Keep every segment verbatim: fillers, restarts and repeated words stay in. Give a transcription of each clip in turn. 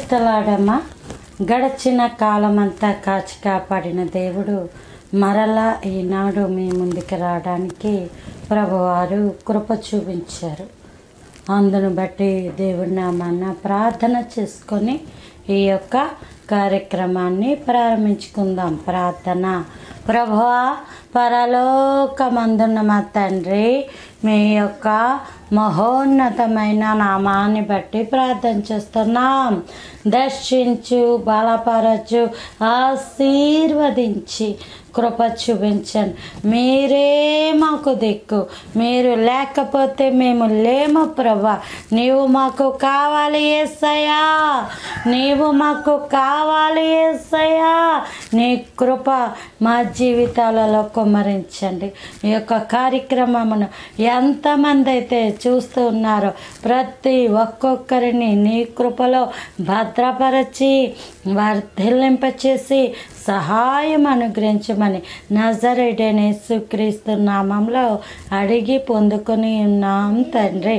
క్రైస్తలాడమ్మ. గడిచిన కాలమంతా కాచి కాపాడిన దేవుడు మరలా ఈనాడు మీ ముందుకు రావడానికి ప్రభువారు కృప చూపించారు. అందును బట్టి దేవుడి నామాన ప్రార్థన చేసుకొని ఈ యొక్క కార్యక్రమాన్ని ప్రారంభించుకుందాం. ప్రార్థన. ప్రభువా, పరలోకమందున్న మా తండ్రి, మీ యొక్క మహోన్నతమైన నామాన్ని బట్టి ప్రార్థన చేస్తున్నాం. దర్శించు, బలపరచు, ఆశీర్వదించి కృప చూపించండి. మీరే మాకు దిక్కు. మీరు లేకపోతే మేము లేము ప్రభా. నీవు మాకు కావాలి యేసయ్యా, నీవు మాకు కావాలి యేసయ్యా. నీ కృప మా జీవితాలలో కుమ్మరించండి. ఈ యొక్క కార్యక్రమమును ఎంతమంది అయితే చూస్తూ ఉన్నారో ప్రతి ఒక్కొక్కరిని నీ కృపలో భద్రపరచి వర్ధిల్లింపచేసి సహాయం అనుగ్రహించమని నజరేయుడైన యేసుక్రీస్తు నామంలో అడిగి పొందుకొని ఉన్నాం తండ్రి.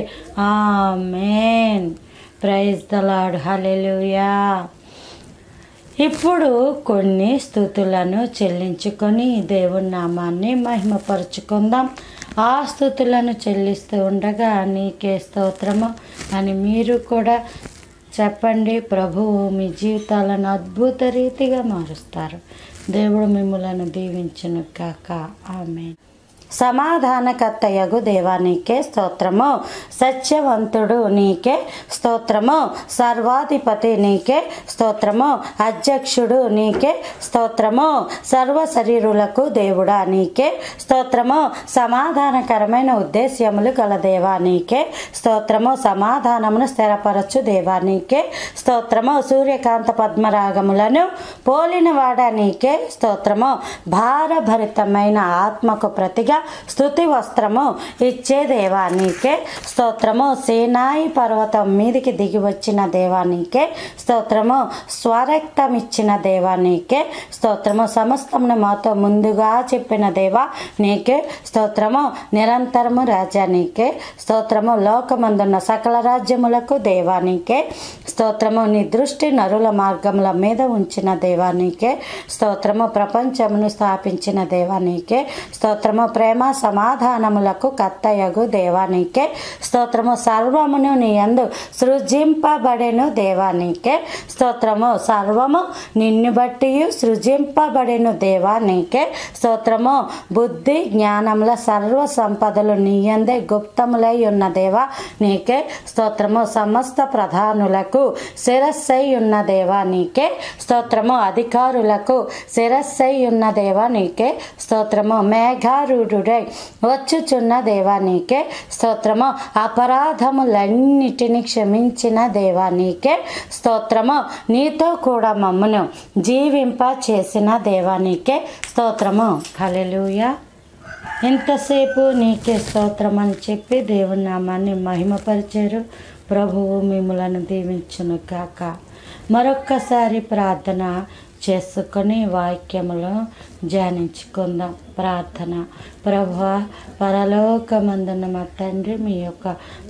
Amen. Praise the Lord. Hallelujah. ఇప్పుడు కొన్ని స్తుతులను చెల్లించుకొని దేవుని నామాన్ని మహిమపరుచుకుందాం. ఆ స్తుతులను చెల్లిస్తూ ఉండగా నీకే స్తోత్రము అని మీరు కూడా చెప్పండి. ప్రభువు మీ జీవితాలను అద్భుత రీతిగా మారుస్తారు. దేవుడు మిమ్ములను దీవించును కాక. ఆమేన్. సమాధానకర్తయగు దేవా నీకే స్తోత్రము. సత్యవంతుడు నీకే స్తోత్రము. సర్వాధిపతి నీకే స్తోత్రము. అధ్యక్షుడు నీకే స్తోత్రము. సర్వ శరీరులకు దేవుడా నీకే స్తోత్రము. సమాధానకరమైన ఉద్దేశ్యములు గల దేవా నీకే స్తోత్రము. సమాధానమును స్థిరపరచు దేవా నీకే స్తోత్రము. సూర్యకాంత పద్మరాగములను పోలిన వాడా నీకే స్తోత్రము. భారభరితమైన ఆత్మకు ప్రతిగా స్తుతి వస్త్రము ఇచ్చే దేవానికే స్తోత్రము. సేనాయి పర్వతం మీదికి దిగి వచ్చిన దేవానికే స్తోత్రము. స్వరక్తం ఇచ్చిన దేవానికే స్తోత్రము. సమస్తమును మాతో ముందుగా చెప్పిన దేవా నీకే స్తోత్రము. నిరంతరము రాజా నీకే స్తోత్రము. లోకమందున్న సకల రాజ్యములకు దేవానికే స్తోత్రము. నీ దృష్టి నరుల మార్గముల మీద ఉంచిన దేవానికే స్తోత్రము. ప్రపంచమును స్థాపించిన దేవానికే స్తోత్రము. ప్రేమ సమాధానములకు కర్తయగు దేవానికే స్తోత్రము. సర్వమును నీ యందు సృజింపబడెను దేవానికే స్తోత్రము. సర్వము నిన్ను బట్టి సృజింపబడెను దేవానికే స్తోత్రము. బుద్ధి జ్ఞానముల సర్వ సంపదలు నీ యందే గుప్తములై ఉన్న దేవా నీకే స్తోత్రము. సమస్త ప్రధానులకు శిరస్సై ఉన్న దేవా నీకే స్తోత్రము. అధికారులకు శిరస్సై ఉన్న దేవా నీకే స్తోత్రము. మేఘారూఢుడై వచ్చుచున్న దేవా నీకే స్తోత్రము. అపరాధములన్నిటిని క్షమించిన దేవా నీకే స్తోత్రము. నీతో కూడా మమ్మను జీవింప చేసిన దేవా నీకే స్తోత్రము. హల్లెలూయా. ఇంతసేపు నీకే స్తోత్రం అని చెప్పి దేవుని నామాన్ని మహిమపరిచారు. ప్రభువు మిమ్ములను దీవించును కాక. మరొక్కసారి ప్రార్థన చేసుకొని వాక్యములో ధ్యానించుకుందాం. ప్రార్థన. ప్రభువా, పరలోకమందున్న మా తండ్రి, మీ యొక్క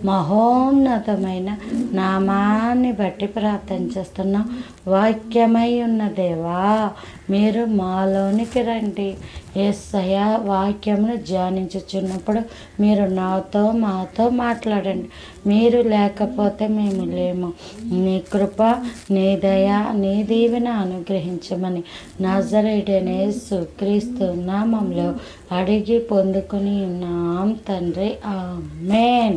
మహోన్నతమైన నామాన్ని బట్టి ప్రార్థన చేస్తున్నాం. వాక్యమై ఉన్న దేవా, మీరు మాలోనికి రండి. యేసయ్యా, వాక్యమును ధ్యానించుచున్నప్పుడు మీరు నాతో మాతో మాట్లాడండి. మీరు లేకపోతే మేము లేము. నీ కృప, నీ దయ, నీ దీవెన అనుగ్రహించమని నజరేయుడైన యేసుక్రీస్తు నామంలో అడిగి పొందుకొని ఉన్నాం తండ్రి. ఆమేన్.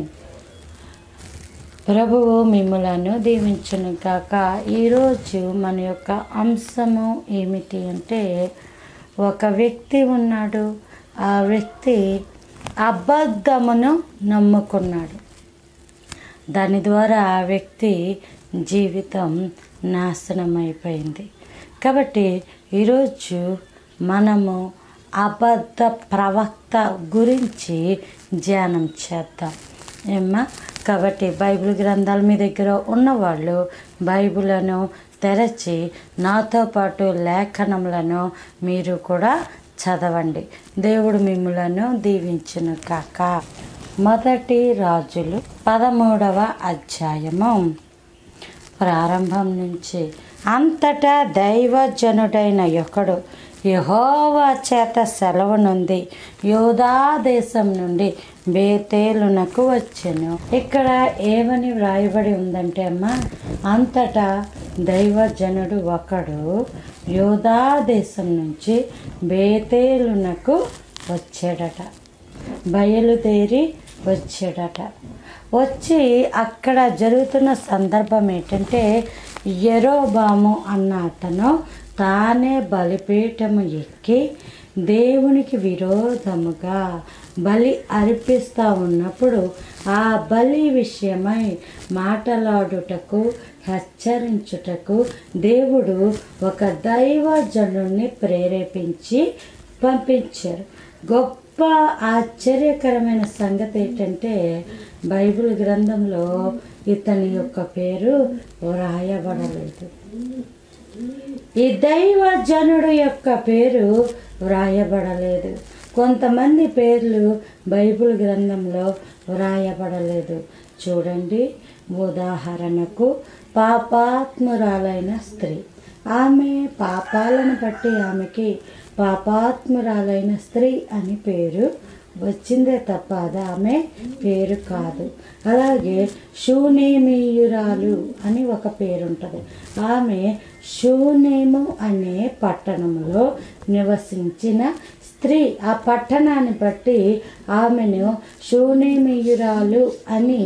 ప్రభువు మిమ్ములను దీవించును కాక. ఈరోజు మన యొక్క అంశము ఏమిటి అంటే, ఒక వ్యక్తి ఉన్నాడు. ఆ వ్యక్తి అబద్ధమును నమ్ముకున్నాడు. దాని ద్వారా ఆ వ్యక్తి జీవితం నాశనం అయిపోయింది. కాబట్టి ఈరోజు మనము అబద్ధ ప్రవక్త గురించి ధ్యానం చేద్దాం ఏమ్మా. కాబట్టి బైబిల్ గ్రంథాలు మీ దగ్గర ఉన్నవాళ్ళు బైబిల్ను తెరచి నాతో పాటు లేఖనములను మీరు కూడా చదవండి. దేవుడు మిమ్ములను దీవించును కాక. మొదటి రాజులు పదమూడవ అధ్యాయము ప్రారంభం నుంచి. అంతటా దైవజనుడైన ఒకడు యెహోవా చేత సెలవు నుండి యూదా దేశం నుండి బేతేలునకు వచ్చెను. ఇక్కడ ఏమని వ్రాయబడి ఉందంటే అమ్మ, అంతటా దైవజనుడు ఒకడు యూదా దేశం నుంచి బేతేలునకు వచ్చాడట, బయలుదేరి వచ్చాడట. వచ్చి అక్కడ జరుగుతున్న సందర్భం ఏంటంటే, యెరోబాము అన్న అతను తానే బలిపీఠము ఎక్కి దేవునికి విరోధముగా బలి అర్పిస్తూ ఉన్నప్పుడు ఆ బలి విషయమై మాటలాడుటకు హెచ్చరించుటకు దేవుడు ఒక దైవజనుడిని ప్రేరేపించి పంపించారు. గొప్ప ఆశ్చర్యకరమైన సంగతి ఏంటంటే, బైబిల్ గ్రంథంలో ఇతని యొక్క పేరు వ్రాయబడలేదు. ఈ దైవజనుడు యొక్క పేరు వ్రాయబడలేదు. కొంతమంది పేర్లు బైబిల్ గ్రంథంలో వ్రాయబడలేదు. చూడండి, ఉదాహరణకు పాపాత్మురాలైన స్త్రీ. ఆమె పాపాలను బట్టి ఆమెకి పాపాత్మురాలైన స్త్రీ అని పేరు వచ్చిందే తప్ప అది ఆమె పేరు కాదు. అలాగే షూనేమీయురాలు అని ఒక పేరు ఉంటుంది. ఆమె షూనేము అనే పట్టణంలో నివసించిన స్త్రీ. ఆ పట్టణాన్ని బట్టి ఆమెను షూనేమీయురాలు అని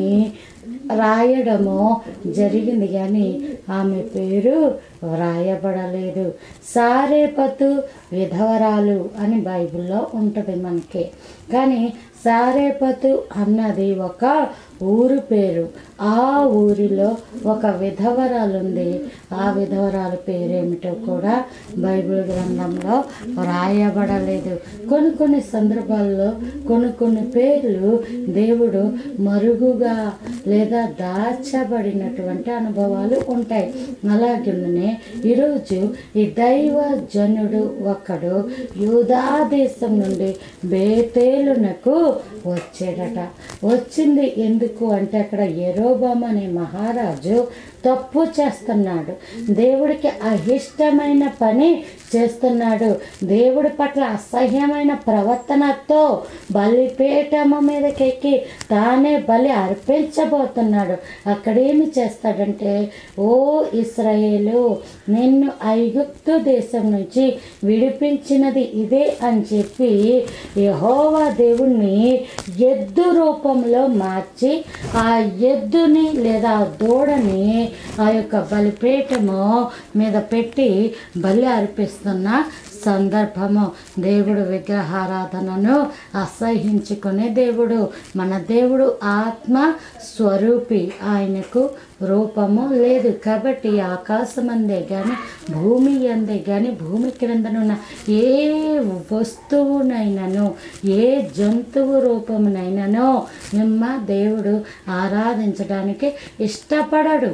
రాయడము జరిగింది, కానీ ఆమె పేరు వ్రాయబడలేదు. సారేపతు విధవరాలు అని బైబిల్లో ఉంటుంది మనకి, కానీ సారేపతు అన్నది ఒక ఊరు పేరు. ఆ ఊరిలో ఒక విధవరాలు ఉంది. ఆ విధవరాల పేరేమిటో కూడా బైబిల్ గ్రంథంలో వ్రాయబడలేదు. కొన్ని కొన్ని సందర్భాల్లో కొన్ని కొన్ని పేర్లు దేవుడు మరుగుగా లేదా దాచబడినటువంటి అనుభవాలు ఉంటాయి. అలాగే ఈరోజు ఈ దైవజనుడు ఒకడు యూదా దేశం నుండి బేతేలునకు వచ్చాడట. వచ్చింది ఎందుకు అంటే, అక్కడ యెరోబాము అనే మహారాజు తప్పు చేస్తున్నాడు. దేవుడికి అహిష్టమైన పని చేస్తున్నాడు. దేవుడి పట్ల అసహ్యమైన ప్రవర్తనతో బలిపీఠము మీదకెక్కి తానే బలి అర్పించబోతున్నాడు. అక్కడేమి చేస్తాడంటే, ఓ ఇశ్రాయేలు, నిన్ను ఐగుప్తు దేశం నుంచి విడిపించినది ఇదే అని చెప్పి యెహోవా దేవుణ్ణి ఎద్దు రూపంలో మార్చి ఆ ఎద్దుని లేదా దూడని ఆ యొక్క బలిపీఠము మీద పెట్టి బలి అర్పిస్తున్న సందర్భము. దేవుడు విగ్రహారాధనను అసహించుకునే దేవుడు. మన దేవుడు ఆత్మ స్వరూపి, ఆయనకు రూపము లేదు. కాబట్టి ఆకాశం అందే కానీ భూమి అందే కానీ భూమి క్రిందనున్న ఏ వస్తువునైనాను ఏ జంతువు రూపమునైనానో నిమ్మ దేవుడు ఆరాధించడానికి ఇష్టపడడు.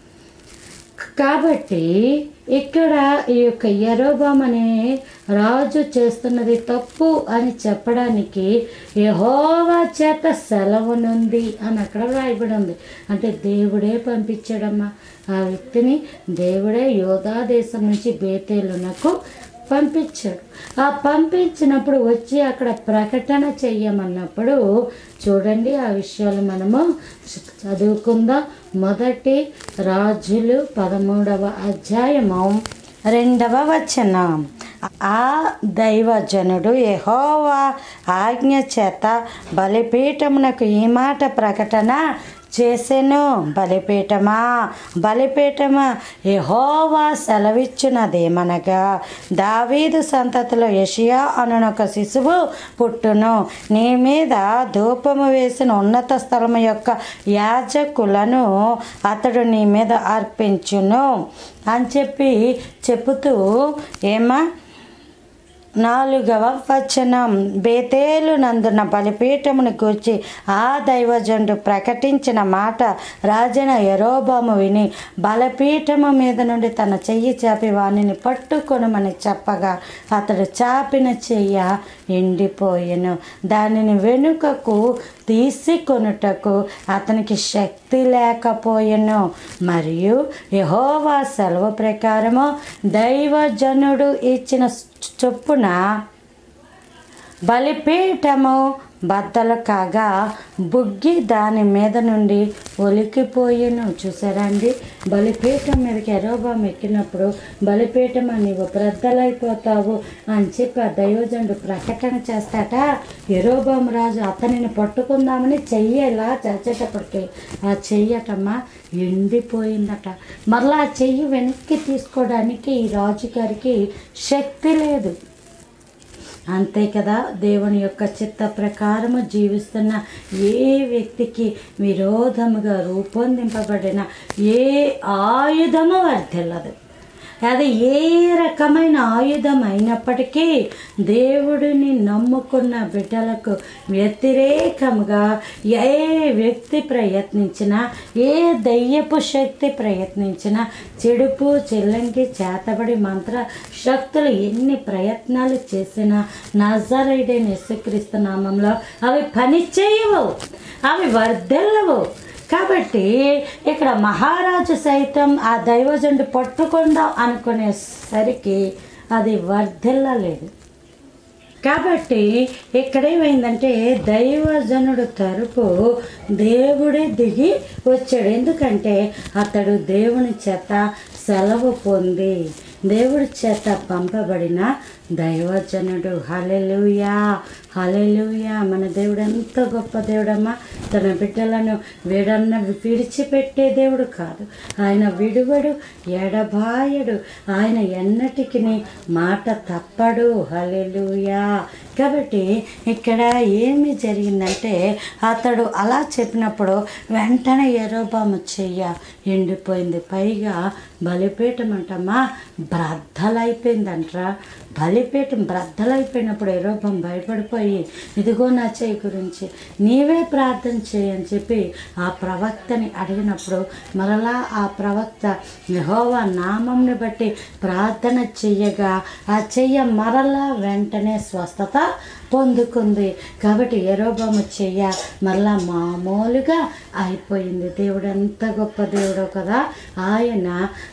కాబట్టి ఇక్కడ ఈ యొక్క యెరోబాము అనే రాజు చేస్తున్నది తప్పు అని చెప్పడానికి యెహోవా చేత సెలవు నుండి అని అక్కడ రాయబడి ఉంది. అంటే దేవుడే పంపించాడమ్మా ఆ వ్యక్తిని. దేవుడే యూదా దేశం నుంచి బేతేలునకు పంపించాడు. ఆ పంపించినప్పుడు వచ్చి అక్కడ ప్రకటన చెయ్యమన్నప్పుడు చూడండి, ఆ విషయాలు మనము చదువుకుందాం. మొదటి రాజులు పదమూడవ అధ్యాయము రెండవ వచనం. ఆ దైవజనుడు యెహోవా ఆజ్ఞ చేత బలిపీఠమునకు ఈ మాట ప్రకటన చేసెను. బలిపీఠమా బలిపీఠమా యెహోవా సెలవిచ్చున్నదేమనగా, దావీదు సంతతిలో యెషయా అనునొక శిశువు పుట్టును. నీ మీద ధూపము వేసిన ఉన్నత స్థలము యొక్క యాజకులను అతడు నీ మీద అర్పించును అని చెప్పి చెబుతూ ఏమా నాలుగవ వచనం. బేతేలు నందున బలిపీఠమును గూర్చి ఆ దైవజనుడు ప్రకటించిన మాట రాజైన యెరోబాము విని బలిపీఠము మీద నుండి తన చెయ్యి చాపి వానిని పట్టుకొనమని చెప్పగా అతడు చాపిన చెయ్య ఎండిపోయెను. దానిని వెనుకకు తీసుకొనుటకు అతనికి శక్తి లేకపోయెను. మరియు యెహోవా సెలవు ప్రకారము దైవజనుడు ఇచ్చిన చొప్పున బలిపీఠము బద్దలు కాగా బుగ్గి దాని మీద నుండి ఒలికిపోయిను. చూసారండి, బలిపీఠం మీదకి యెరోబాము ఎక్కినప్పుడు బలిపీఠం నీవు బ్రద్దలైపోతావు అని చెప్పి ఆ దైవజనుడు ప్రకటన చేస్తాట. యెరోబాము రాజు అతనిని పట్టుకుందామని చెయ్యేలా చేసేటప్పటికి ఆ చెయ్యటమ్మా ఎండిపోయిందట. మరలా ఆ చెయ్యి వెనక్కి తీసుకోవడానికి ఈ రాజుగారికి శక్తి లేదు. అంతే కదా, దేవుని యొక్క చిత్త ప్రకారము జీవిస్తున్న ఏ వ్యక్తికి విరోధముగా రూపొందింపబడిన ఏ ఆయుధము వర్ధిల్లదు. అది ఏ రకమైన ఆయుధం అయినప్పటికీ దేవుడిని నమ్ముకున్న బిడ్డలకు వ్యతిరేకముగా ఏ వ్యక్తి ప్రయత్నించినా, ఏ దయ్యపు శక్తి ప్రయత్నించినా, చెడుపు చెల్లంకి చేతబడి మంత్ర శక్తులు ఎన్ని ప్రయత్నాలు చేసినా నజరేయుడైన యేసుక్రీస్తు నామంలో అవి పని చేయవు, అవి వర్ధిల్లవు. కాబట్టి ఇక్కడ మహారాజు సైతం ఆ దైవజనుడు పట్టుకుందాం అనుకునేసరికి అది వర్ధిల్లలేదు. కాబట్టి ఇక్కడ ఏమైందంటే దైవజనుడు తరపు దేవుడే దిగి వచ్చాడు. ఎందుకంటే అతడు దేవుని చేత సెలవు పొంది దేవుడి చేత పంపబడిన దైవజనుడు. హల్లెలూయా, హల్లెలూయా. మన దేవుడు ఎంత గొప్ప దేవుడమ్మా. తన బిడ్డలను వీడన్న విడిచిపెట్టే దేవుడు కాదు. ఆయన విడువడు, ఎడబాయడు. ఆయన ఎన్నటికి మాట తప్పడు. హల్లెలూయా. కాబట్టి ఇక్కడ ఏమి జరిగిందంటే అతడు అలా చెప్పినప్పుడు వెంటనే యెరోబాము చెయ్య ఎండిపోయింది. పైగా బలిపీఠం అంటమ్మా బ్రద్దలైపోయిందంట్రా. బలిపీఠం బ్రద్దలైపోయినప్పుడు యెరోబాము భయపడిపోయి ఇదిగో నా చెయ్యి గురించి నీవే ప్రార్థన చేయని చెప్పి ఆ ప్రవక్తని అడిగినప్పుడు మరలా ఆ ప్రవక్త యెహోవా నామంని బట్టి ప్రార్థన చెయ్యగా ఆ చెయ్య మరలా వెంటనే స్వస్థత పొందుకుంది. కాబట్టి యెరోబాము చెయ్య మరలా మామూలుగా అయిపోయింది. దేవుడు ఎంత గొప్ప దేవుడో కదా. ఆయన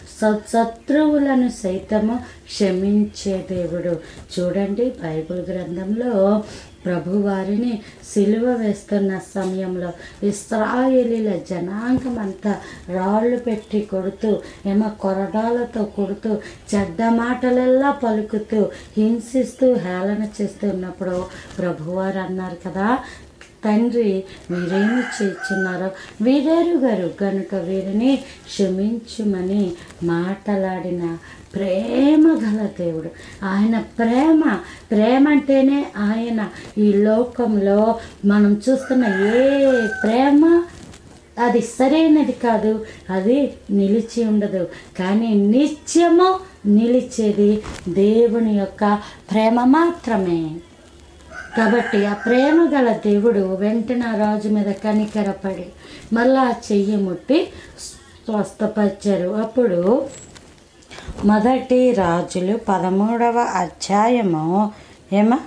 శత్రువులను సైతము క్షమించే దేవుడు. చూడండి, బైబిల్ గ్రంథంలో ప్రభువారిని సిలువ వేస్తున్న సమయంలో ఇశ్రాయేలీల జనాంగం అంతా రాళ్ళు పెట్టి కొడుతూ, ఏమో కొరడాలతో కొడుతూ, చెడ్డ మాటలెల్లా పలుకుతూ, హింసిస్తూ, హేళన చేస్తున్నప్పుడు ప్రభువారు అన్నారు కదా, తండ్రి వీరేమి చేస్తున్నారో వీరెరుగరు గనుక వీరిని క్షమించుమని మాట్లాడిన ప్రేమ గల దేవుడు. ఆయన ప్రేమ ప్రేమ అంటేనే ఆయన ఈ లోకంలో మనం చూస్తున్న ఏ ప్రేమ అది సరైనది కాదు, అది నిలిచి ఉండదు. కానీ నిత్యము నిలిచేది దేవుని యొక్క ప్రేమ మాత్రమే. కాబట్టి ఆ ప్రేమ గల దేవుడు వెంటనే రాజు మీద కనికరపడి మళ్ళా చెయ్యి ముట్టి స్వస్థపరిచారు. అప్పుడు మొదటి రాజులు పదమూడవ అధ్యాయము ఏమా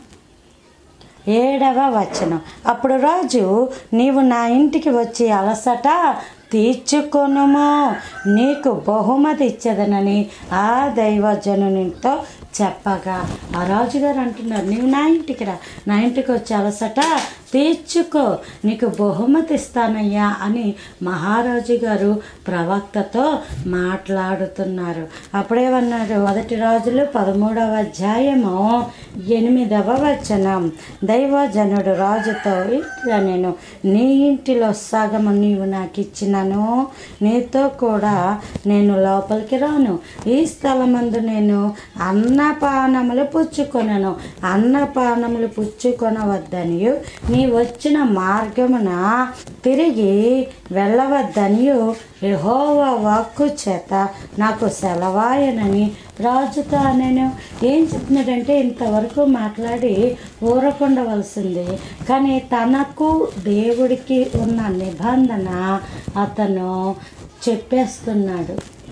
ఏడవ వచనం. అప్పుడు రాజు, నీవు నా ఇంటికి వచ్చి అలసట తీర్చుకొనుము, నీకు బహుమతి ఇచ్చదనని ఆ దైవజనునితో చెప్పగా ఆ రాజుగారు అంటున్నారు, నీవు నా ఇంటికి రా, నా ఇంటికి వచ్చి అలసట తీర్చుకో, నీకు బహుమతి ఇస్తానయ్యా అని మహారాజు గారు ప్రవక్తతో మాట్లాడుతున్నారు. అప్పుడేమన్నారు, మొదటి రాజులు పదమూడవ అధ్యాయము ఎనిమిదవ వచనం. దైవజనుడు రాజుతో, ఇట్లా నేను నీ ఇంటిలో సగము నీవు నాకు ఇచ్చినాను, నీతో కూడా నేను లోపలికి రాను. ఈ స్థలమందు నేను అన్నపానములు పుచ్చుకొనను, అన్నపానములు పుచ్చుకొనవద్దనియు నీ వచ్చిన మార్గమున తిరిగి వెళ్ళవద్దనియు యెహోవా వాక్కు చేత నాకు సెలవాయనని రాజుతో నేను ఏం చెప్తున్నాడంటే, ఇంతవరకు మాట్లాడి ఊరకుండవలసింది, కానీ తనకు దేవుడికి ఉన్న నిబంధన అతను చెప్పేస్తున్నాడు.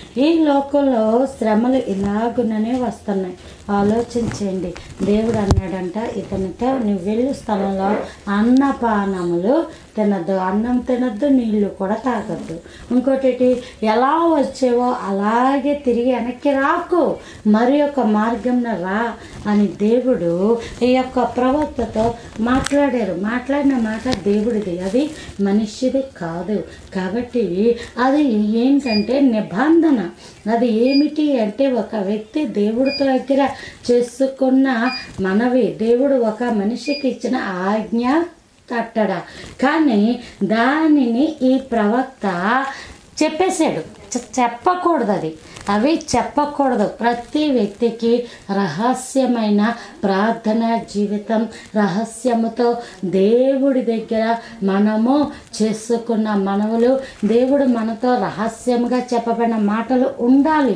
ఈ లోకంలో శ్రమలు ఇలాగుననే వస్తున్నాయి. ఆలోచించండి. దేవుడు అన్నాడంట ఇతనితో నువ్వు వెళ్ళు స్థలంలో అన్నపానములు తినద్దు, అన్నం తినద్దు, నీళ్లు కూడా తాగద్దు. ఇంకోటి ఎలా వచ్చేవో అలాగే తిరిగి వెనక్కి రాకు, మరి యొక్క మార్గంన రా అని దేవుడు ఈ యొక్క ప్రవక్తతో మాట్లాడారు. మాట్లాడిన మాట దేవుడిది, అది మనిషిది కాదు. కాబట్టి అది ఏంటంటే నిబంధన. అది ఏమిటి అంటే ఒక వ్యక్తి దేవుడితో దగ్గర చేసుకున్న మనవి, దేవుడు ఒక మనిషికి ఇచ్చిన ఆజ్ఞ కట్టడ. కానీ దానిని ఈ ప్రవక్త చెప్పేశాడు. చెప్పకూడదు, అది అవి చెప్పకూడదు. ప్రతి వ్యక్తికి రహస్యమైన ప్రార్థన జీవితం, రహస్యముతో దేవుడి దగ్గర మనము చేసుకున్న మనవులు, దేవుడు మనతో రహస్యంగా చెప్పబడిన మాటలు ఉండాలి.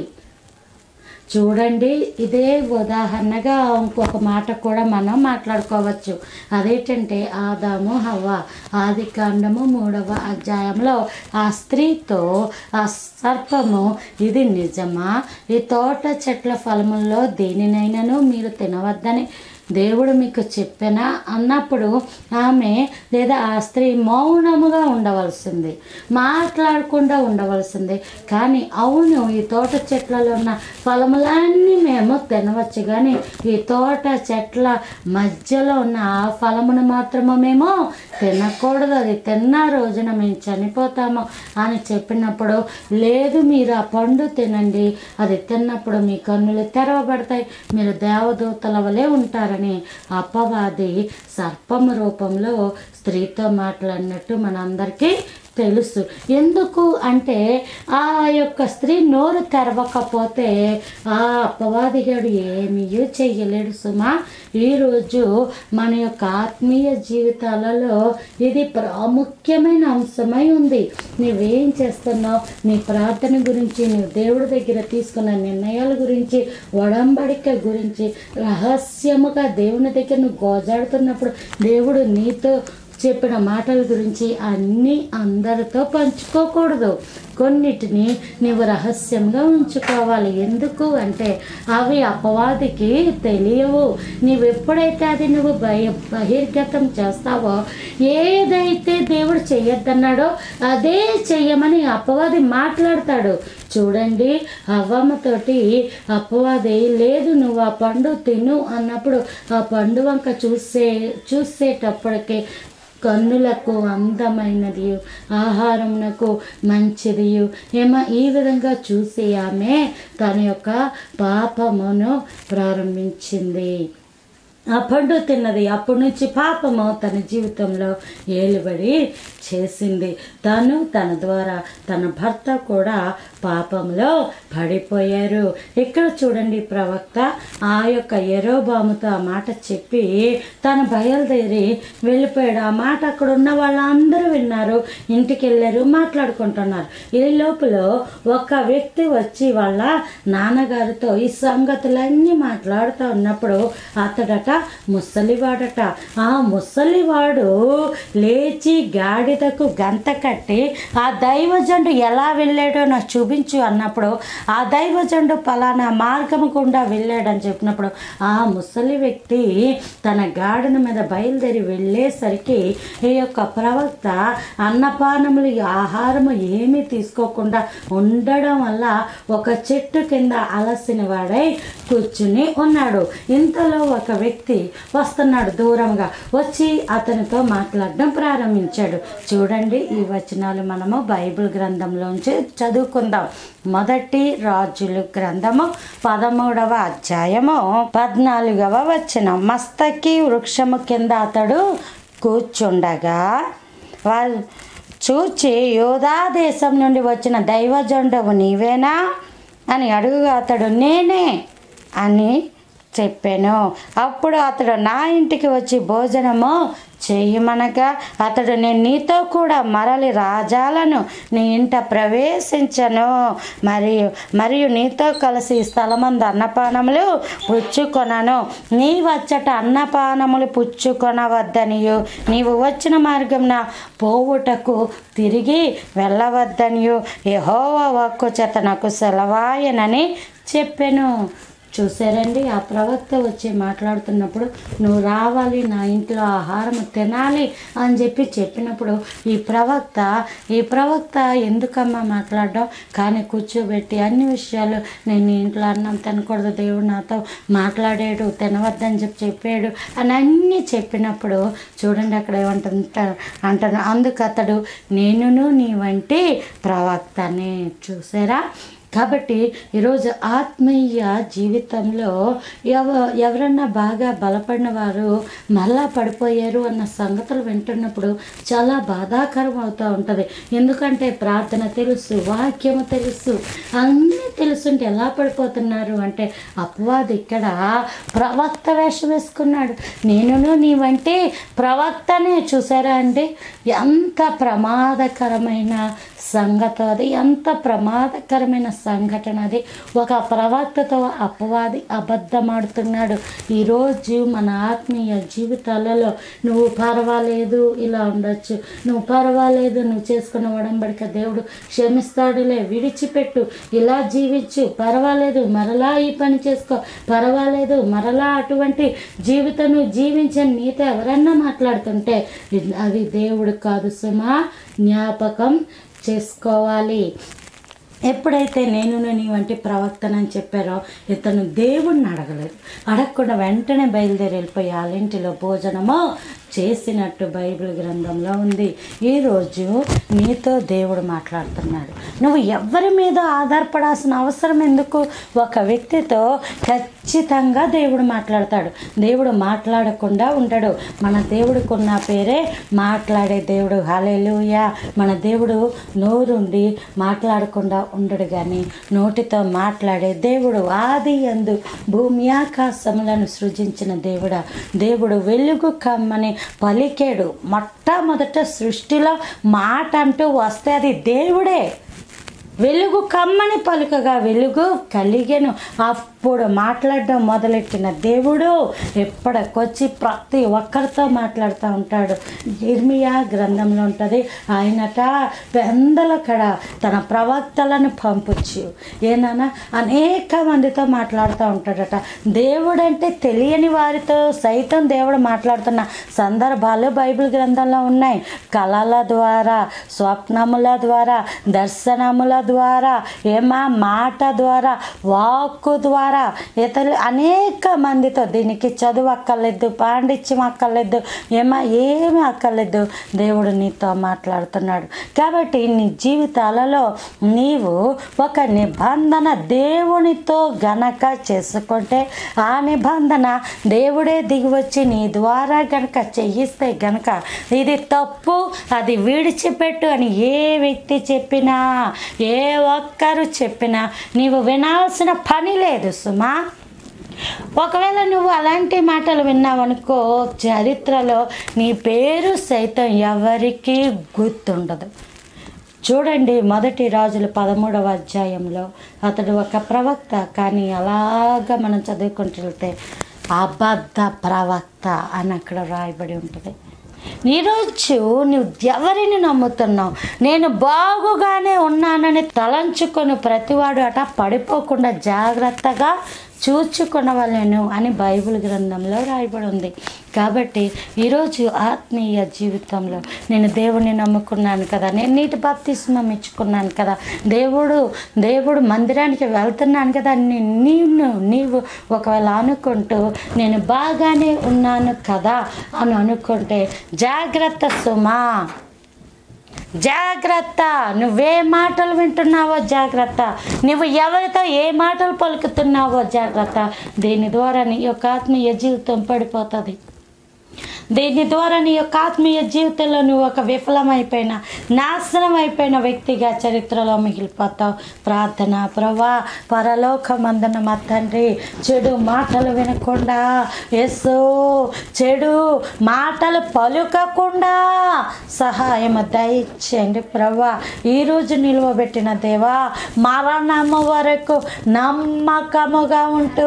చూడండి, ఇదే ఉదాహరణగా ఇంకొక మాట కూడా మనం మాట్లాడుకోవచ్చు. అదేంటంటే ఆదాము హవ్వ ఆది కాండము మూడవ అధ్యాయంలో ఆ స్త్రీతో ఆ సర్పము, ఇది నిజమా, ఈ తోట చెట్ల ఫలముల్లో దేనినైనాను మీరు తినవద్దని దేవుడు మీకు చెప్పానా అన్నప్పుడు ఆమె లేదా ఆ స్త్రీ మౌనముగా ఉండవలసింది, మాట్లాడకుండా ఉండవలసింది. కానీ అవును, ఈ తోట చెట్లలో ఉన్న ఫలములన్నీ మేము తినవచ్చు, కానీ ఈ తోట చెట్ల మధ్యలో ఉన్న ఆ ఫలమును మాత్రము మేము తినకూడదు, అది తిన్న రోజున మేము చనిపోతాము అని చెప్పినప్పుడు, లేదు మీరు ఆ పండు తినండి, అది తిన్నప్పుడు మీ కన్నులు తెరవబడతాయి, మీరు దేవదూతల వలె ఉంటారు అని అపవాది సర్పము రూపంలో స్త్రీతో మాట్లాడినట్టు మనందరికీ తెలుసు. ఎందుకు అంటే ఆ యొక్క స్త్రీ నోరు తెరవకపోతే ఆ అపవాదిగాడు ఏమీ చెయ్యలేడు సుమా. ఈరోజు మన యొక్క ఆత్మీయ జీవితాలలో ఇది ప్రాముఖ్యమైన అంశమై ఉంది. నువ్వేం చేస్తున్నావు, నీ ప్రార్థన గురించి, నువ్వు దేవుడి దగ్గర తీసుకున్న నిర్ణయాల గురించి, ఒడంబడిక గురించి, రహస్యముగా దేవుని దగ్గర నువ్వు గోజాడుతున్నప్పుడు దేవుడు నీతో చెప్పిన మాటల గురించి అన్నీ అందరితో పంచుకోకూడదు. కొన్నిటిని నువ్వు రహస్యంగా ఉంచుకోవాలి. ఎందుకు అంటే అవి అపవాదికి తెలియవు. నువ్వు ఎప్పుడైతే అది నువ్వు బయ బహిర్గతం చేస్తావో, ఏదైతే దేవుడు చెయ్యొద్దన్నాడో అదే చెయ్యమని అపవాది మాట్లాడతాడు. చూడండి, హవ్వమ్మతోటి అపవాది లేదు నువ్వు ఆ పండు తిను అన్నప్పుడు ఆ పండు వంక చూసే చూసేటప్పటికి కన్నులకు అందమైనది, ఆహారమునకు మంచిది ఏమో ఈ విధంగా చూసి ఆమె తన యొక్క పాపమును ప్రారంభించింది. ఆ పండు తిన్నది. అప్పటి నుంచి పాపము తన జీవితంలో ఏలుబడి చేసింది. తను తన ద్వారా తన భర్త కూడా పాపంలో పడిపోయారు. ఇక్కడ చూడండి, ప్రవక్త ఆ యొక్క యెరోబాముతో ఆ మాట చెప్పి తను బయలుదేరి వెళ్ళిపోయాడు. ఆ మాట అక్కడ ఉన్న వాళ్ళందరూ విన్నారు, ఇంటికి వెళ్ళారు, మాట్లాడుకుంటున్నారు. ఈ లోపల ఒక వ్యక్తి వచ్చి వాళ్ళ నాన్నగారితో ఈ సంగతులన్నీ మాట్లాడుతూ ఉన్నప్పుడు అతడట ముసలివాడట. ఆ ముసలివాడు లేచి గాడిదకు గంత కట్టి ఆ దైవజండు ఎలా వెళ్ళాడో నాకు చూపించు అన్నప్పుడు, ఆ దైవజండు పలానా మార్గము గుండా వెళ్ళాడని చెప్పినప్పుడు ఆ ముసలి వ్యక్తి తన గాడిద మీద బయలుదేరి వెళ్ళేసరికి ఈ యొక్క ప్రవక్త అన్నపానములు ఆహారము ఏమీ తీసుకోకుండా ఉండడం వల్ల ఒక చెట్టు కింద అలసిన వాడై కూర్చుని ఉన్నాడు. ఇంతలో ఒక వ్యక్తి వస్తున్నాడు, దూరంగా వచ్చి అతనితో మాట్లాడడం ప్రారంభించాడు. చూడండి, ఈ వచనాలు మనము బైబిల్ గ్రంథంలోంచి చదువుకుందాం. మొదటి రాజులు గ్రంథము పదమూడవ అధ్యాయము పద్నాలుగవ వచనం. మస్తకి వృక్షము కింద అతడు కూర్చుండగా వాళ్ళు చూచి, యోధా దేశం నుండి వచ్చిన దైవజండవు నీవేనా అని అడుగుగా అతడు నేనే అని చెప్పాను. అప్పుడు అతడు నా ఇంటికి వచ్చి భోజనము చేయమనగా అతడు నేను నీతో కూడా మరలి రాజాలను నీ ఇంట ప్రవేశించను మరియు మరియు నీతో కలిసి స్థలమందు అన్నపానములు పుచ్చుకొనను. నీ వచ్చట అన్నపానములు పుచ్చుకొనవద్దనియు నీవు వచ్చిన మార్గంన పోవుటకు తిరిగి వెళ్ళవద్దనియు యెహోవా వాక్కు చేత నాకు సెలవాయనని చెప్పెను. చూసారండి, ఆ ప్రవక్త వచ్చి మాట్లాడుతున్నప్పుడు నువ్వు రావాలి, నా ఇంట్లో ఆహారం తినాలి అని చెప్పి చెప్పినప్పుడు ఈ ప్రవక్త ఈ ప్రవక్త ఎందుకమ్మా మాట్లాడడం, కానీ కూర్చోబెట్టి అన్ని విషయాలు నేను ఇంట్లో అన్నం తినకూడదు, దేవుడు నాతో మాట్లాడాడు, తినవద్దని చెప్పి చెప్పాడు అని అన్నీ చెప్పినప్పుడు చూడండి అక్కడ ఏమంటుంట అంటాను, అందుకు అతడు నేనును నీ వంటి ప్రవక్తనే. చూసారా? కాబట్టి ఈరోజు ఆత్మీయ జీవితంలో ఎవ ఎవరన్నా బాగా బలపడిన వారు మళ్ళా పడిపోయారు అన్న సంగతులు వింటున్నప్పుడు చాలా బాధాకరం అవుతూ ఉంటుంది. ఎందుకంటే ప్రార్థన తెలుసు, వాక్యము తెలుసు, అన్నీ తెలుసుంటే ఎలా పడిపోతున్నారు అంటే అపవాది ఇక్కడ ప్రవక్త వేషం వేసుకున్నాడు. నేనును నీ వంటి ప్రవక్తనే. చూసారా అండి, ఎంత ప్రమాదకరమైన సంగతి అది, ఎంత ప్రమాదకరమైన సంఘటన అది. ఒక ప్రవక్తతో అపవాది అబద్ధమాడుతున్నాడు. ఈరోజు మన ఆత్మీయ జీవితాలలో నువ్వు పర్వాలేదు ఇలా ఉండొచ్చు, నువ్వు పర్వాలేదు నువ్వు చేసుకున్న ఒడంబడిక దేవుడు క్షమిస్తాడులే, విడిచిపెట్టు, ఇలా జీవించు, పర్వాలేదు మరలా ఈ పని చేసుకో, పర్వాలేదు మరలా అటువంటి జీవితం నువ్వు జీవించని నీతో ఎవరన్నా మాట్లాడుతుంటే అది దేవుడు కాదు సుమా, జ్ఞాపకం చేసుకోవాలి. ఎప్పుడైతే నేను నీ వంటి ప్రవక్తనని చెప్పారో ఇతను దేవుణ్ణి అడగలేదు, అడగకుండా వెంటనే బయలుదేరి వెళ్ళిపోయి వాళ్ళింటిలో భోజనము చేసినట్టు బైబిల్ గ్రంథంలో ఉంది. ఈరోజు నీతో దేవుడు మాట్లాడుతున్నాడు. నువ్వు ఎవరి మీద ఆధారపడాల్సిన అవసరం ఎందుకు? ఒక వ్యక్తితో ఖచ్చితంగా దేవుడు మాట్లాడతాడు. దేవుడు మాట్లాడకుండా ఉండడు. మన దేవుడికి ఉన్న పేరే మాట్లాడే దేవుడు. హల్లెలూయా. మన దేవుడు నోరుండి మాట్లాడకుండా ఉండడు, కానీ నోటితో మాట్లాడే దేవుడు. ఆది యందు భూమి ఆకాశములను సృజించిన దేవుడా దేవుడు వెలుగు కమ్మని పలికాడు. మొట్టమొదట సృష్టిలో మాట అంటూ వస్తే అది దేవుడే. వెలుగు కమ్మని పలుకగా వెలుగు కలిగెను. అప్పుడు మాట్లాడడం మొదలెట్టిన దేవుడు ఎప్పటికొచ్చి ప్రతి ఒక్కరితో మాట్లాడుతూ ఉంటాడు. ఇర్మియా గ్రంథంలో ఉంటుంది, ఆయనట పెందల కడ తన ప్రవక్తలను పంపుచ్చు ఏనన్నా అనేక మందితో మాట్లాడుతూ ఉంటాడట. దేవుడంటే తెలియని వారితో సైతం దేవుడు మాట్లాడుతున్న సందర్భాలు బైబిల్ గ్రంథంలో ఉన్నాయి. కళల ద్వారా, స్వప్నముల ద్వారా, దర్శనముల ద్వారా, ఏమా మాట ద్వారా, వాక్కు ద్వారా, ఇతరు అనేక మందితో. దీనికి చదువు అక్కర్లేదు, పాండిత్యం అక్కర్లేదు, ఏమా ఏమి అక్కర్లేదు, దేవుడు నీతో మాట్లాడుతున్నాడు. కాబట్టి నీ జీవితాలలో నీవు ఒక నిబంధన దేవునితో గనక చేసుకుంటే ఆ నిబంధన దేవుడే దిగివచ్చి నీ ద్వారా గనక చేయిస్తే గనక ఇది తప్పు, అది విడిచిపెట్టు అని ఏ వ్యక్తి చెప్పినా, ఏ ఒక్కరు చెప్పినా నీవు వినాల్సిన పని లేదు సుమా. ఒకవేళ నువ్వు అలాంటి మాటలు విన్నావనుకో, చరిత్రలో నీ పేరు సైతం ఎవరికీ గుర్తుండదు. చూడండి, మొదటి రాజులు పదమూడవ అధ్యాయంలో అతడు ఒక ప్రవక్త, కానీ అలాగా మనం చదువుకుంటూ వెళ్తే అబద్ధ ప్రవక్త అని అక్కడ రాయబడి ఉంటుంది. ఈరోజు నువ్వు ఎవరిని నమ్ముతున్నావు? నేను బాగుగానే ఉన్నానని తలంచుకొని ప్రతివాడు అట పడిపోకుండా జాగ్రత్తగా చూచుకొనవలెను అని బైబిల్ గ్రంథంలో రాయబడి ఉంది. కాబట్టి ఈరోజు ఆత్మీయ జీవితంలో నేను దేవుడిని నమ్ముకున్నాను కదా, నేను నీటి బాప్తిస్మం ఇచ్చుకున్నాను కదా, దేవుడు దేవుడు మందిరానికి వెళ్తున్నాను కదా, నీవు నీవు ఒకవేళ అనుకుంటూ నేను బాగానే ఉన్నాను కదా అని అనుకుంటే జాగ్రత్త సుమా, జాగ్రత్త. నువ్వే మాటలు వింటున్నావో జాగ్రత్త, నువ్వు ఎవరితో ఏ మాటలు పలుకుతున్నావో జాగ్రత్త. దీని ద్వారా నీ యొక్క ఆత్మీయ జీవితం పడిపోతుంది. దీని ద్వారా నీ యొక్క ఆత్మీయ జీవితంలో నువ్వు ఒక విఫలమైపోయిన నాశనం అయిపోయిన వ్యక్తిగా చరిత్రలో మిగిలిపోతావు. ప్రార్థన ప్రభా పరలోకమందున మా తండ్రి, చెడు మాటలు వినకుండా, యేసు చెడు మాటలు పలుకకుండా సహాయం దయచేయండి ప్రభా. ఈరోజు నిలువబెట్టిన దేవా, మరణము వరకు నమ్మకముగా ఉంటూ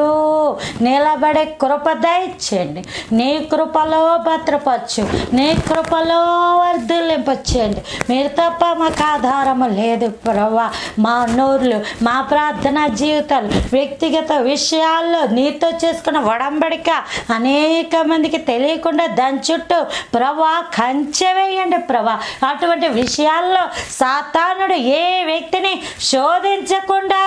నిలబడే కృప దయచేయండి. నీ కృపలో భద్రపరచు, నీ కృపలో వర్ధిల్లింపచేయండి. మీరు తప్ప మాకు ఆధారము లేదు ప్రభా. మా నోర్లు, మా ప్రార్థనా జీవితాలు, వ్యక్తిగత విషయాల్లో నీతో చేసుకున్న వడంబడిక అనేక మందికి తెలియకుండా దాని చుట్టూ ప్రభా కంచె వేయండి ప్రభా. అటువంటి విషయాల్లో సాతానుడు ఏ వ్యక్తిని శోధించకుండా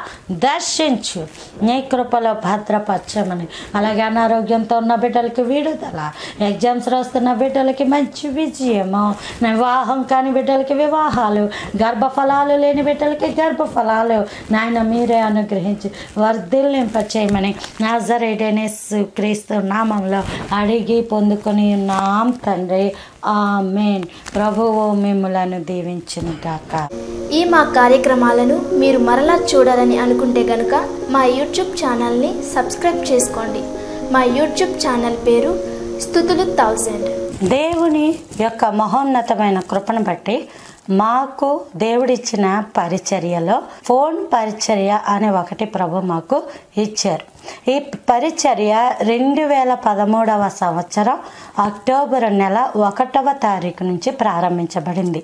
దర్శించు, నీ కృపలో భద్రపరచమని. అలాగే అనారోగ్యంతో ఉన్న బిడ్డలకి విడుదల, ఎగ్జామ్స్ రాస్తున్న బిడ్డలకి మంచి విజయము, వివాహం కాని బిడ్డలకి వివాహాలు, గర్భఫలాలు లేని బిడ్డలకి గర్భఫలాలు నాయన మీరే అనుగ్రహించి వర్ధిల్లింపచేయమని నజరేయుడైన యేసు క్రీస్తు నామంలో అడిగి పొందుకొని ఉన్నాం తండ్రి. ఆమేన్. ప్రభువు మిమ్ములను దీవించును గాక. ఈ మా కార్యక్రమాలను మీరు మరలా చూడాలని అనుకుంటే గనుక మా యూట్యూబ్ ఛానల్ని సబ్స్క్రైబ్ చేసుకోండి. మా యూట్యూబ్ ఛానల్ పేరు స్తుతులు థౌజండ్. దేవుని యొక్క మహోన్నతమైన కృపను బట్టి మాకు దేవుడిచ్చిన పరిచర్యలో ఫోన్ పరిచర్య అనే ఒకటి ప్రభు మాకు ఇచ్చారు. ఈ పరిచర్య రెండు వేల పదమూడవ సంవత్సరం అక్టోబర్ నెల ఒకటవ తారీఖు నుంచి ప్రారంభించబడింది.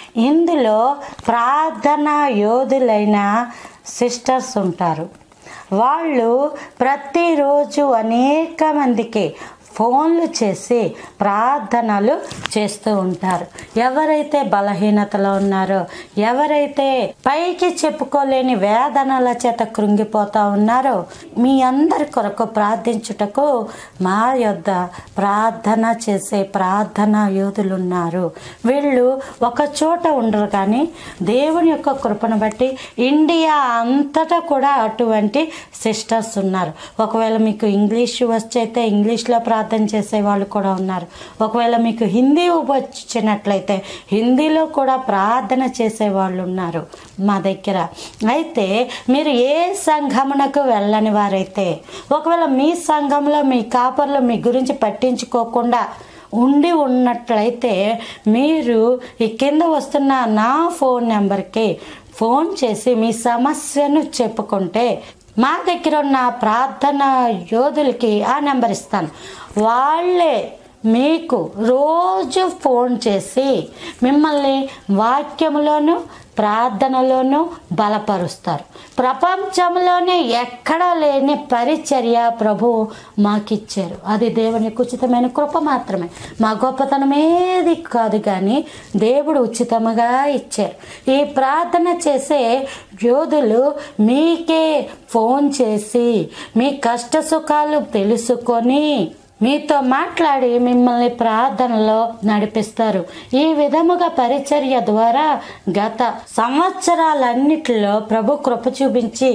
ఇందులో ప్రార్థన యోధులైన సిస్టర్స్ ఉంటారు. వాళ్ళు ప్రతిరోజు అనేక మందికి ఫోన్లు చేసి ప్రార్థనలు చేస్తూ ఉంటారు. ఎవరైతే బలహీనతలో ఉన్నారో, ఎవరైతే పైకి చెప్పుకోలేని వేదనల చేత కృంగిపోతూ ఉన్నారో, మీ అందరి కొరకు ప్రార్థించుటకు మా యొద్ద ప్రార్థన చేసే ప్రార్థన యోధులు ఉన్నారు. వీళ్ళు ఒక చోట ఉండరు, కానీ దేవుని యొక్క కృపను బట్టి ఇండియా అంతటా కూడా అటువంటి సిస్టర్స్ ఉన్నారు. ఒకవేళ మీకు ఇంగ్లీష్ వచ్చైతే ఇంగ్లీష్లో ప్రార్థన చేసే వాళ్ళు కూడా ఉన్నారు. ఒకవేళ మీకు హిందీ వచ్చినట్లయితే హిందీలో కూడా ప్రార్థన చేసే వాళ్ళు ఉన్నారు మా దగ్గర. అయితే మీరు ఏ సంఘమునకు వెళ్ళని వారైతే, ఒకవేళ మీ సంఘంలో మీ కాపర్లు మీ గురించి పట్టించుకోకుండా ఉండి ఉన్నట్లయితే, మీరు ఈ కింద వస్తున్న నా ఫోన్ నెంబర్కి ఫోన్ చేసి మీ సమస్యను చెప్పుకుంటే మా దగ్గర ఉన్న ప్రార్థన యోధులకి ఆ నెంబర్ ఇస్తాను. వాళ్ళే మీకు రోజు ఫోన్ చేసి మిమ్మల్ని వాక్యములోను ప్రార్థనలోనూ బలపరుస్తారు. ప్రపంచంలోనే ఎక్కడా లేని పరిచర్య ప్రభు మాకిచ్చారు. అది దేవుని ఉచితమైన కృప మాత్రమే, మా గొప్పతనం ఏది కాదు, కానీ దేవుడు ఉచితముగా ఇచ్చారు. ఈ ప్రార్థన చేసే యోధులు మీకే ఫోన్ చేసి మీ కష్ట సుఖాలు తెలుసుకొని మీతో మాట్లాడి మిమ్మల్ని ప్రార్థనలో నడిపిస్తారు. ఈ విధముగా పరిచర్య ద్వారా గత సంవత్సరాలన్నిటిలో ప్రభు కృప చూపించి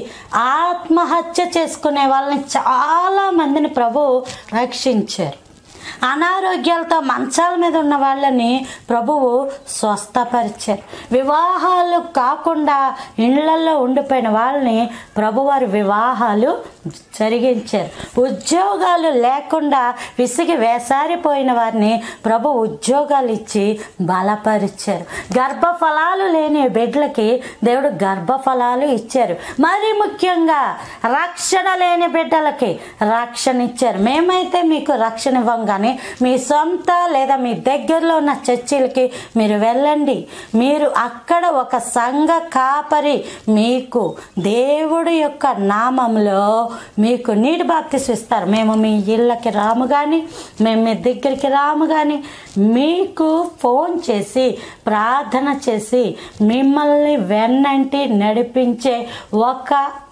ఆత్మహత్య చేసుకునే వాళ్ళని చాలా మందిని ప్రభు రక్షించారు. అనారోగ్యాలతో మంచాల మీద ఉన్న వాళ్ళని ప్రభువు స్వస్థపరిచారు. వివాహాలు కాకుండా ఇళ్లలో ఉండిపోయిన వాళ్ళని ప్రభువారి వివాహాలు జరిగించారు. ఉద్యోగాలు లేకుండా విసిగి వేసారిపోయిన వారిని ప్రభు ఉద్యోగాలు ఇచ్చి బలపరిచారు. గర్భఫలాలు లేని బిడ్డలకి దేవుడు గర్భఫలాలు ఇచ్చారు. మరి ముఖ్యంగా రక్షణ లేని బిడ్డలకి రక్షణ ఇచ్చారు. మేమైతే మీకు రక్షణ ఇవ్వం, కానీ మీ సొంత లేదా మీ దగ్గరలో ఉన్న చర్చిలకి మీరు వెళ్ళండి. మీరు అక్కడ ఒక సంఘ కాపరి మీకు దేవుడి యొక్క నామంలో మీకు నీటి బాప్తిసం ఇస్తారు. మేము మీ ఇళ్ళకి రాము కానీ, మేము మీ దగ్గరికి రాము కానీ, మీకు ఫోన్ చేసి ప్రార్థన చేసి మిమ్మల్ని వెన్నంటి నడిపించే ఒక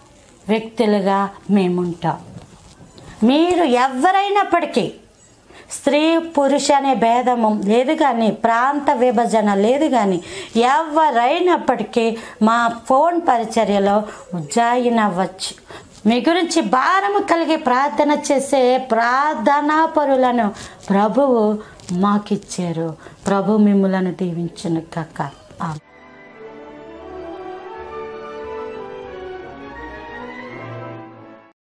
వ్యక్తులుగా మేముంటాం. మీరు ఎవరైనప్పటికీ స్త్రీ పురుష అనే భేదము లేదు కానీ, ప్రాంత విభజన లేదు కానీ, ఎవరైనప్పటికీ మా ఫోన్ పరిచర్యలో జాయిన్ అవ్వచ్చు. మీ గురించి భారము కలిగి ప్రార్థన చేసే ప్రార్థనా పరులను ప్రభువు మాకిచ్చారు. ప్రభు మిమ్ములను దీవించును కాక. ఆమేన్.